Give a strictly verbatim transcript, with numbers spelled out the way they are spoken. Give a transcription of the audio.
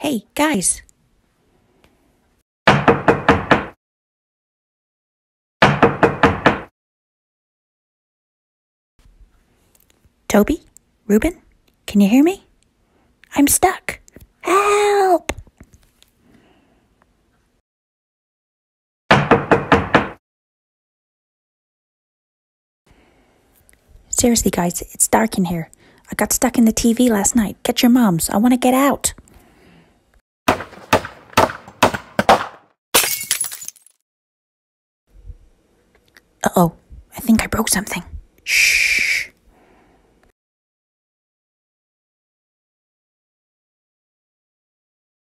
Hey, guys. Toby? Ruben? Can you hear me? I'm stuck. Help! Seriously, guys, it's dark in here. I got stuck in the T V last night. Get your moms. I want to get out. Uh-oh. I think I broke something. Shh.